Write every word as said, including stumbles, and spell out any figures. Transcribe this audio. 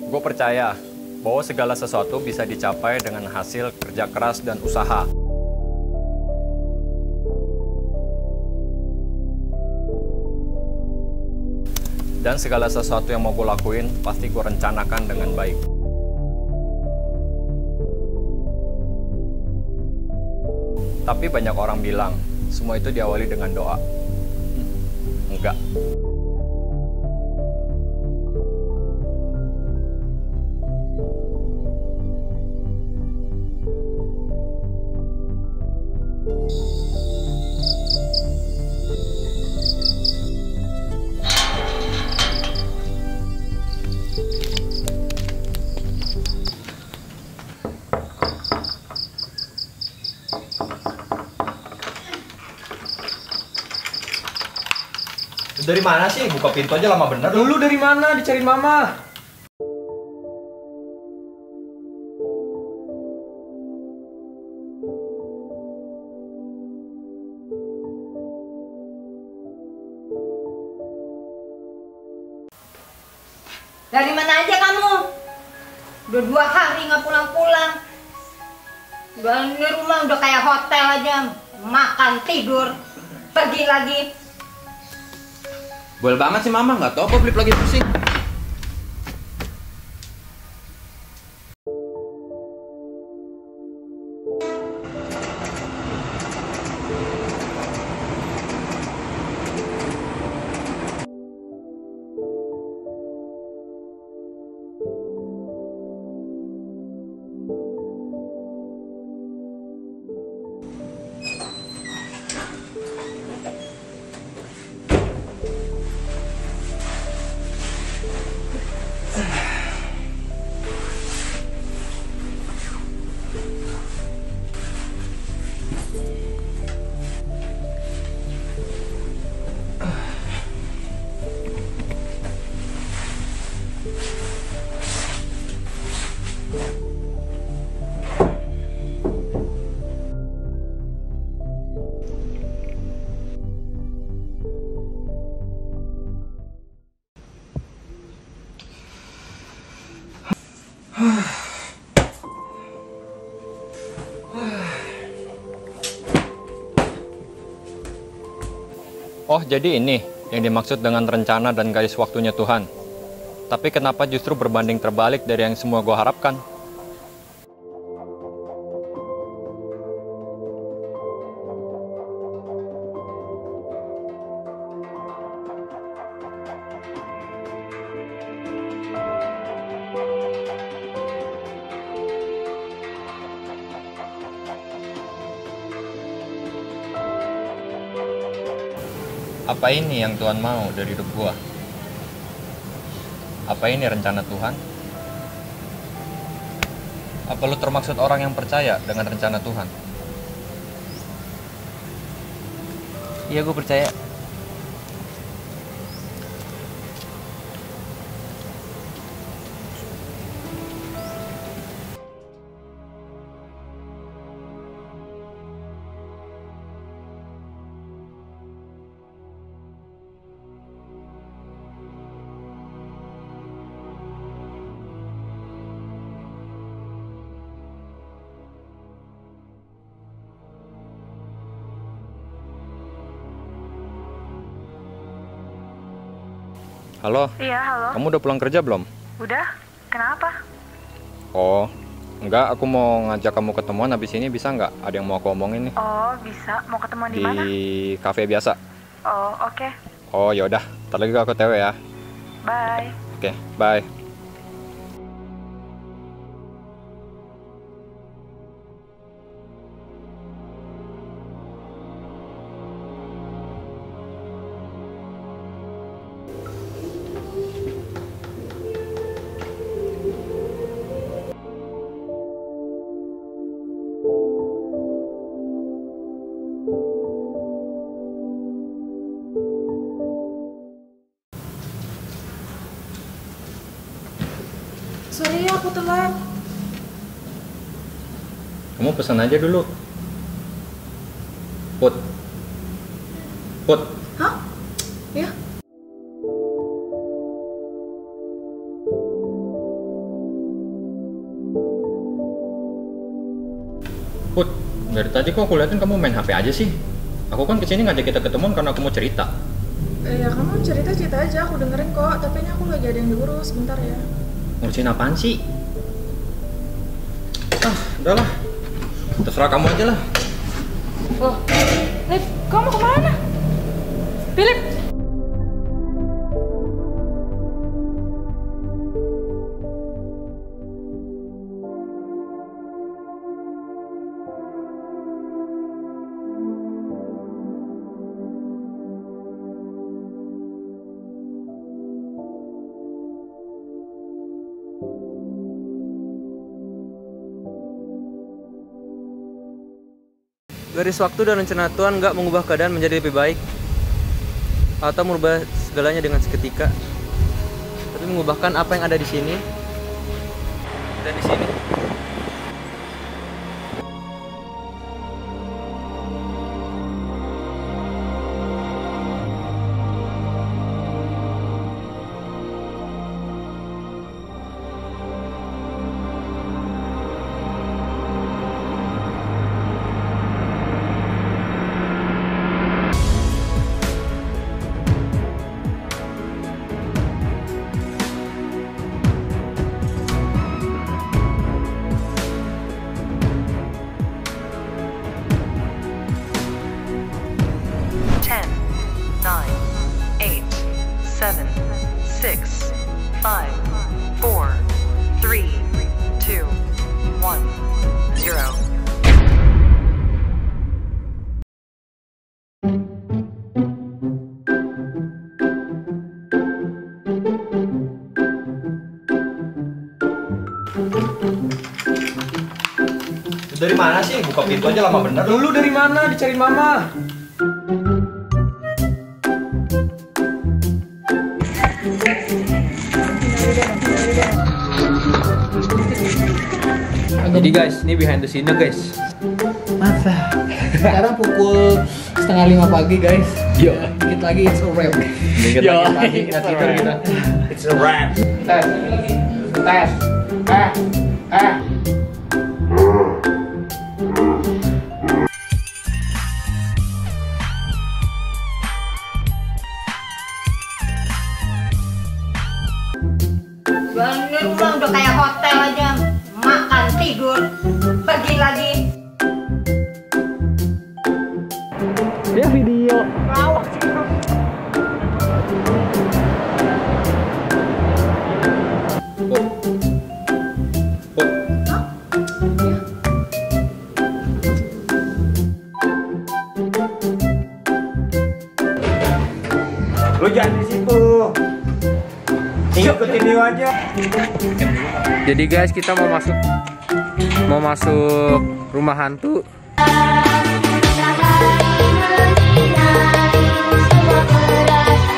Gue percaya bahwa segala sesuatu bisa dicapai dengan hasil kerja keras dan usaha. Dan segala sesuatu yang mau gue lakuin, pasti gue rencanakan dengan baik. Tapi banyak orang bilang, semua itu diawali dengan doa. Hmm, enggak. Dari mana sih? Buka pintu aja lama bener. Dulu dari mana? Dicariin mama. Dari mana aja kamu? Udah dua hari nggak pulang-pulang. Udah ini rumah udah kayak hotel aja. Makan, tidur, pergi lagi. Boleh banget sih mama, nggak tahu kok Flip lagi pusing. Oh, jadi ini yang dimaksud dengan rencana dan garis waktunya Tuhan. Tapi kenapa justru berbanding terbalik dari yang semua gue harapkan? Apa ini yang Tuhan mau dari hidup gua? Apa ini rencana Tuhan? Apa lu termaksud orang yang percaya dengan rencana Tuhan? Iya, gue percaya. Halo? Iya, halo. Kamu udah pulang kerja belum? Udah? Kenapa? Oh, enggak. Aku mau ngajak kamu ketemuan habis ini, bisa nggak? Ada yang mau aku omongin nih. Oh, bisa. Mau ketemuan di Di mana? kafe biasa. Oh, oke. Oh, yaudah. Ntar lagi aku T W ya. Bye. Oke, bye. Sorry ya, aku telat. Kamu pesan aja dulu. Put. Put. Hah? Ya. Put, dari tadi kok aku liatin kamu main H P aja sih. Aku kan kesini ngajak kita ketemuan karena aku mau cerita. Eh, ya kamu cerita-cerita aja, aku dengerin kok. Tapi ini aku lagi ada yang diurus, bentar ya. Ngurusin apaan sih? Ah, udahlah. Terserah kamu aja lah. Oh, Lip, kamu kemana? Philip! Garis waktu dan rencana Tuhan nggak mengubah keadaan menjadi lebih baik atau merubah segalanya dengan seketika, tapi mengubahkan apa yang ada di sini dan di sini. ten, nine, eight, seven, six, five, four, three, two, one, zero. Dari mana sih? Buka pintu aja lama bener. Dulu dari mana? Dicariin mama. Jadi guys, ini behind the scene guys. Masa? Sekarang pukul setengah lima pagi guys. Yo. Dikit lagi it's a wrap. Dikit Yo, lagi pagi, it's nggak a tidur wrap. kita. It's a wrap. Tes, lagi. Tes. Eh, eh. Ini rumah udah kayak hotel aja. Makan, tidur, pergi lagi. Ya video. Lawak sih kamu. Put. Put. Lu jangan di situ. Ikutin dia aja. Jadi guys, kita mau masuk mau masuk rumah hantu. Semua keras